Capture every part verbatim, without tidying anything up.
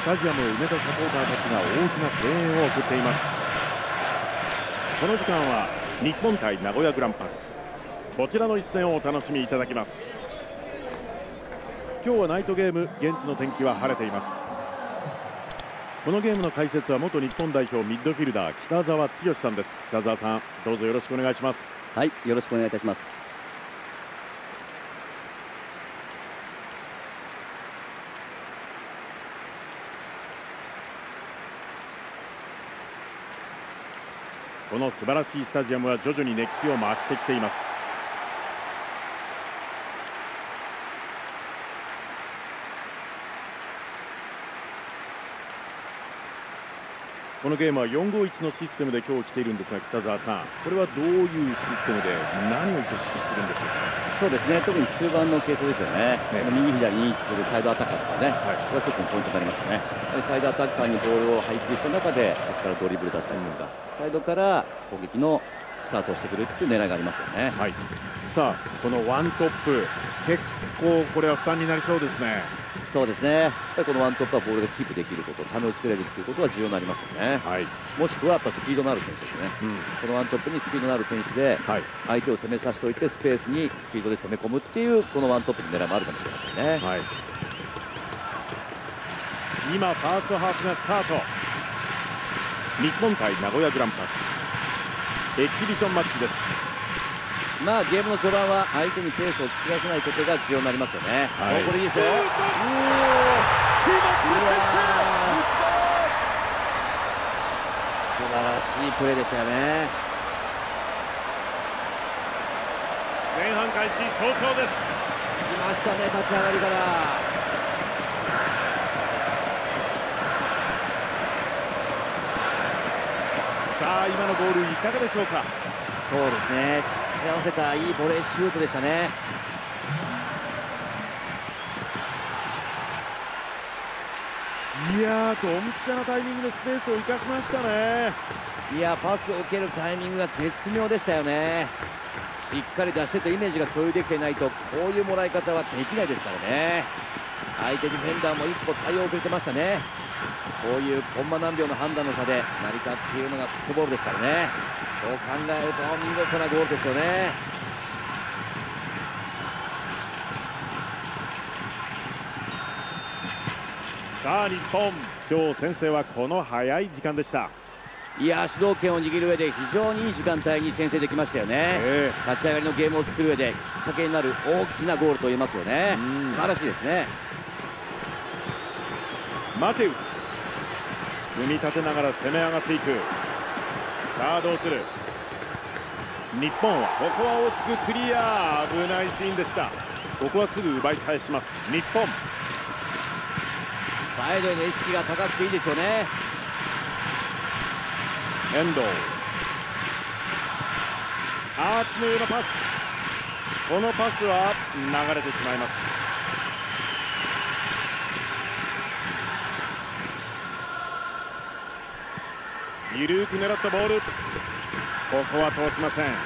タジアムを埋めたサポーターたちが大きな声援を送っています。この時間は日本対名古屋グランパス、こちらの一戦をお楽しみいただきます。今日はナイトゲーム、現地の天気は晴れています。このゲームの解説は元日本代表ミッドフィルダー北澤剛さんです。北澤さん、どうぞよろしくお願いします。 はい、よろしくお願いいたします。 この素晴らしいスタジアムは徐々に熱気を増してきています。このゲームはよんごいちのシステムで今日来ているんですが、北澤さん、これはどういうシステムで何を意図するんでしょうか。 そうですね、特に中盤の形成ですよね。ね、右左に位置するサイドアタッカーですよね、はい、これが一つのポイントになりますよね。サイドアタッカーにボールを配球した中で、そこからドリブルだったりとか、うん、サイドから攻撃のスタートをしてくるっていう狙いがありますよね。 はい、さあ、このワントップ、結構これは負担になりそうですね。 そうですね、やっぱりこのワントップはボールがキープできること、ためを作れるということは重要になりますよね。はい、もしくはやっぱスピードのある選手ですね、うん、このワントップにスピードのある選手で、はい、相手を攻めさせておいてスペースにスピードで攻め込むっていうこのワントップの狙いもあるかもしれませんね。はい、 今ファーストハーフがスタート。日本対名古屋グランパス、エキシビションマッチです。 まあゲームの序盤は相手にペースを作らせないことが重要になりますよね。はい、これいいですよ。決まって素晴らしいプレーでしたよね。 前半開始早々です。 来ましたね、立ち上がりから。 さあ、今のゴールいかがでしょうか。 そうですね、しっかり合わせたいいボレーシュートでしたね。 いやー、ドンピシャなタイミングでスペースを生かしましたね。 いや、パスを受けるタイミングが絶妙でしたよね。しっかり出してとイメージが共有できていないと、こういうもらい方はできないですからね。相手ディフェンダーも一歩対応遅れてましたね。こういうコンマ何秒の判断の差で成り立っているのがフットボールですからね。そう考えると見事なゴールですよね。 さあ日本、今日先制はこの早い時間でした。 いや、主導権を握る上で非常にいい時間帯に先制できましたよね。えー、立ち上がりのゲームを作る上できっかけになる大きなゴールと言えますよね。素晴らしいですね。 マテウス、組み立てながら攻め上がっていく。さあどうする。日本はここは大きくクリア。危ないシーンでした。ここはすぐ奪い返します日本。 サイドへの意識が高くていいでしょうね。 遠藤、アーチのようなパス。このパスは流れてしまいます。緩く狙ったボール、ここは通しません。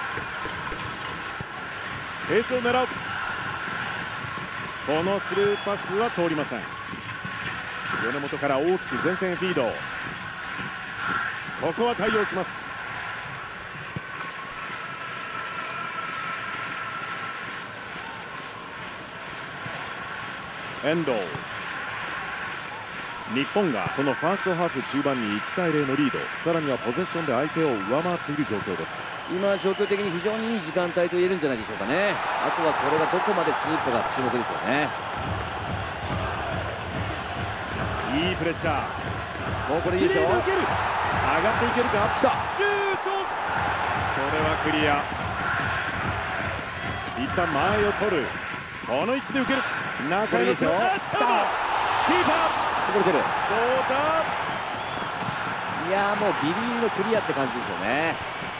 スペースを狙う。このスルーパスは通りません。米本から大きく前線フィード。ここは対応します。遠藤、日本がこのファーストハーフ中盤にいちたいゼロのリード、さらにはポゼッションで相手を上回っている状況です。 今状況的に非常にいい時間帯と言えるんじゃないでしょうかね。あとはこれがどこまで続くかが注目ですよね。 いいプレッシャー。 もうこれいいですよ。 上がっていけるか。 来た。 シュート。これはクリア。一旦前を取る。この位置で受ける。中へのですよ。キーパー。こぼれてる。 どうだ。 いやもうギリギリのクリアって感じですよね。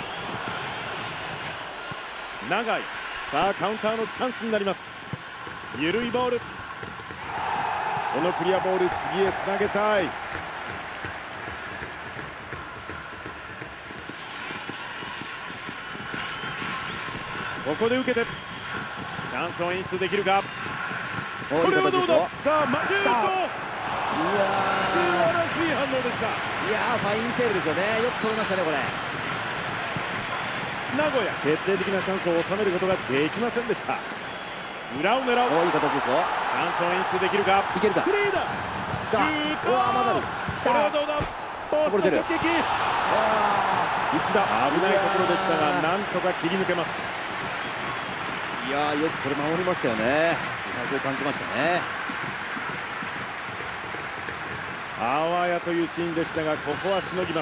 長い。さあカウンターのチャンスになります。緩いボール。このクリアボール、次へつなげたい。ここで受けてチャンスを演出できるか。これはどうだ。さあシュート。 や素晴らしい反応でした。 いやーファインセーブですよね。よく取れましたねこれ。 名古屋決定的なチャンスを収めることができませんでした。裏を狙う。 おいい形ですよ。 チャンスを演出できるか。 いけるか。 フリーだ。シュート。 うわーまだある。 これはどうだ。ポスト直撃。内田危ないところでしたがなんとか切り抜けます。 いやーよくこれ守りましたよね。気迫を感じましたね。 あわやというシーンでしたがここはしのぎます。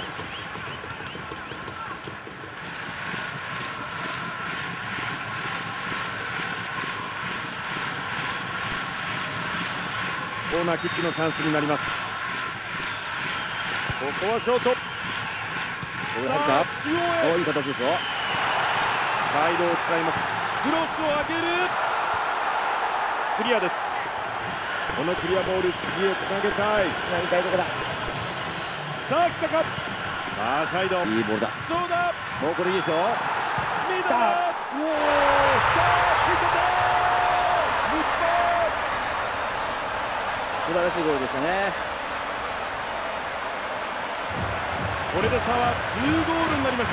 コーナーキックのチャンスになります。ここはショート。 これ入るか。 中央へ。 おいい形ですよ。 サイドを使います。クロスを上げる。クリアです。このクリアボール次へつなげたい。 つなぎたいとこだ。 さあ来たか。ファーサイド。 いいボールだ。 どうだ。 もうこれいいでしょ。 見た。うおー、来た。追加点。日本。 素晴らしいゴールでしたね。 これで差はにゴールになりました。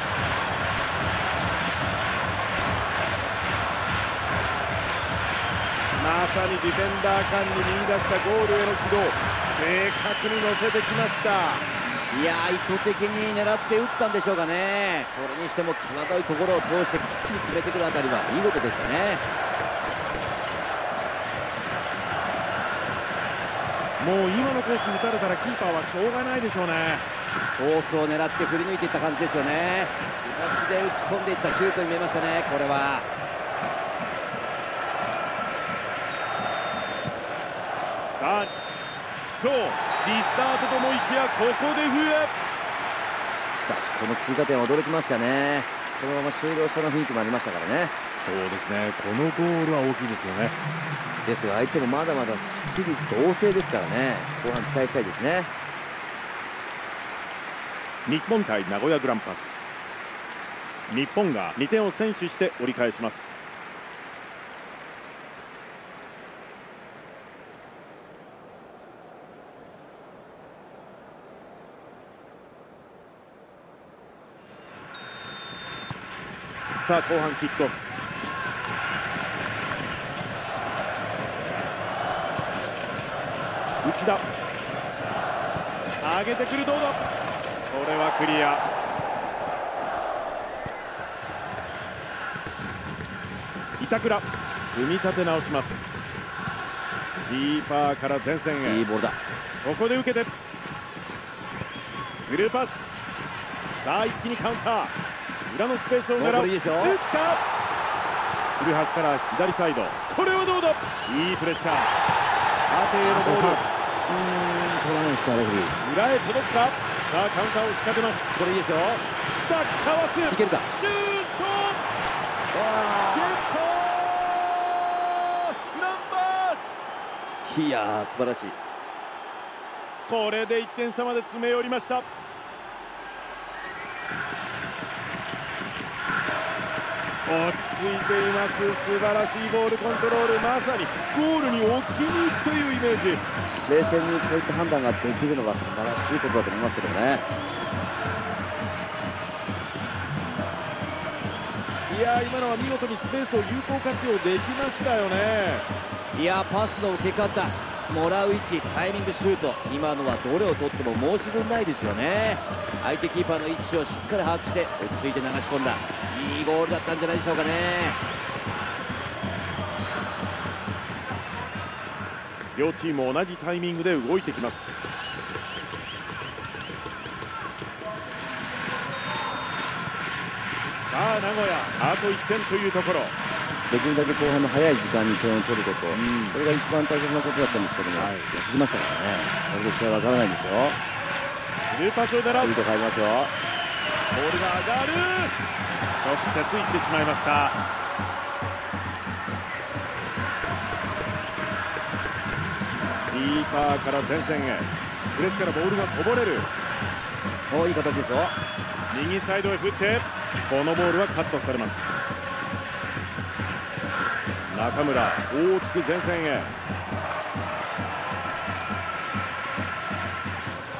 まさにディフェンダー間に見出したゴールへの軌道、正確に乗せてきました。 いやー意図的に狙って打ったんでしょうかね。それにしても際どいところを通してきっちり決めてくるあたりは見事でしたね。 もう今のコース打たれたらキーパーはしょうがないでしょうね。 コースを狙って振り抜いていった感じですよね。気持ちで打ち込んでいったシュートに見えましたね。これはさあとリスタートと思いきやここで笛。 しかしこの追加点は驚きましたね。このまま終了したの雰囲気もありましたからね。 そうですね、このゴールは大きいですよね。 ですが相手もまだまだスピリット旺盛ですからね。後半期待したいですね。 日本対名古屋グランパス。日本がにてんを先取して折り返します。さあ後半キックオフ。内田上げてくる。どうだ。これはクリア。板倉組み立て直します。キーパーから前線へ。 いいボールだ。 ここで受けてスルーパス。さあ一気にカウンター。裏のスペースを狙う。 いいでしょ。 打つか。古橋から左サイド。これはどうだ。いいプレッシャー。縦へのボール。 うーん取らないですかレフリー。 裏へ届くか。さあカウンターを仕掛けます。 これいいでしょ。 来た。かわす。 いけるか。 シュート。ゲットー。ナンバース。 いやー素晴らしい。 これでいってん差まで詰め寄りました。落ち着いています。素晴らしいボールコントロール。まさにゴールに置きに行くというイメージ。 冷静にこういった判断ができるのが素晴らしいことだと思いますけどね。 いやー今のは見事にスペースを有効活用できましたよね。 いやーパスの受け方、もらう位置、タイミング、シュート、今のはどれを取っても申し分ないですよね。相手キーパーの位置をしっかり把握して落ち着いて流し込んだいいゴールだったんじゃないでしょうかね。 両チーム同じタイミングで動いてきます。さあ名古屋あといってんというところ。 できるだけ後半の早い時間に点を取ること、うん、これが一番大切なことだったんですけども、はい、やってきましたからね。これで試合は分からないんですよ。 スルーパスを狙う。 いいとこ入りますよ。ボールが上がる。直接いってしまいました。キーパーから前線へ。プレスからボールがこぼれる。 おいい形ですよ。 右サイドへ振ってこのボールはカットされます。中村大きく前線へ。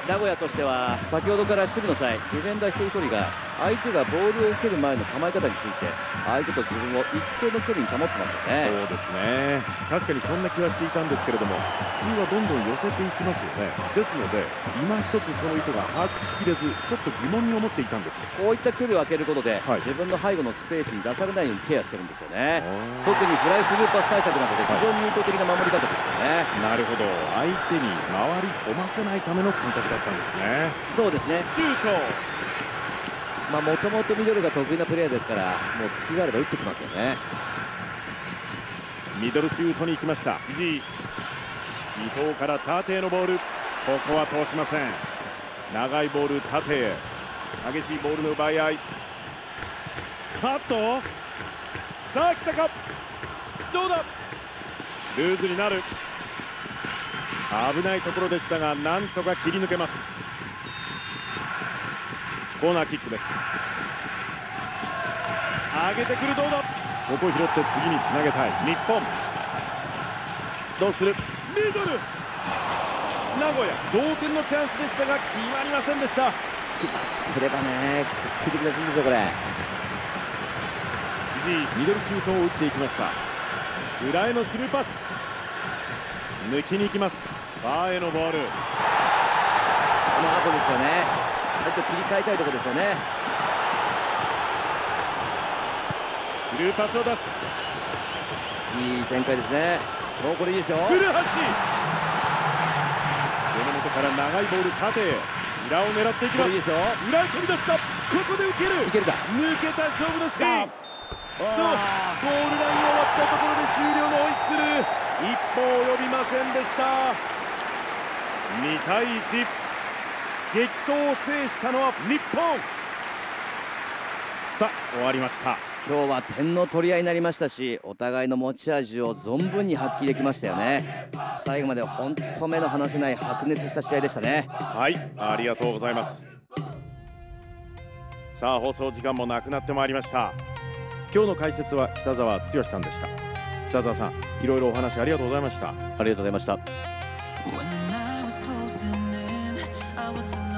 名古屋としては先ほどから守備の際、ディフェンダー一人一人が相手がボールを受ける前の構え方について相手と自分を一定の距離に保ってますよね。 そうですね、確かにそんな気はしていたんですけれども、普通はどんどん寄せていきますよね。ですので今一つその意図が把握しきれず、ちょっと疑問に思っていたんです。 こういった距離を空けることで、 はい、 自分の背後のスペースに出されないようにケアしてるんですよね。特にフライスルーパス対策などで非常に有効的な守り方ですよね。 なるほど、相手に回り込ませないための感覚だったんですね。 そうですね。 シュート、 まあもともとミドルが得意なプレーヤーですから、もう隙があれば打ってきますよね。 ミドルシュートに行きました藤井。伊藤から縦へのボール、ここは通しません。長いボール縦へ、激しいボールの奪い合い。カット、さあ来たか、どうだ、ルーズになる。危ないところでしたが、なんとか切り抜けます。コーナーキックです。上げてくる、どうだ、ここ拾って次につなげたい日本。どうする、ミドル、名古屋同点のチャンスでしたが決まりませんでした。 決まってればね、決定的なシーンですよこれ。 藤井、ミドルシュートを打っていきました。裏へのスルーパス、抜きに行きます。バーへのボール、 この後ですよね。しっかりと切り替えたいところですよね。 スルーパスを出す、 いい展開ですね。もうこれいいですよ。 古橋、米本から長いボール縦へ、裏を狙っていきます。 いいですよ。 裏へ飛び出した、ここで受ける、 いけるか、 抜けた勝負のシーンと、ゴールラインを割ったところで終了のホイッスル、一歩及びませんでした。にたいいち、激闘を制したのは日本。さあ終わりました。 今日は点の取り合いになりましたし、お互いの持ち味を存分に発揮できましたよね。最後まで本当目の離せない白熱した試合でしたね。 はい、ありがとうございます。さあ放送時間もなくなってまいりました。今日の解説は北澤剛さんでした。北澤さん、いろいろお話ありがとうございました。 ありがとうございました。 When the night was closing in, I was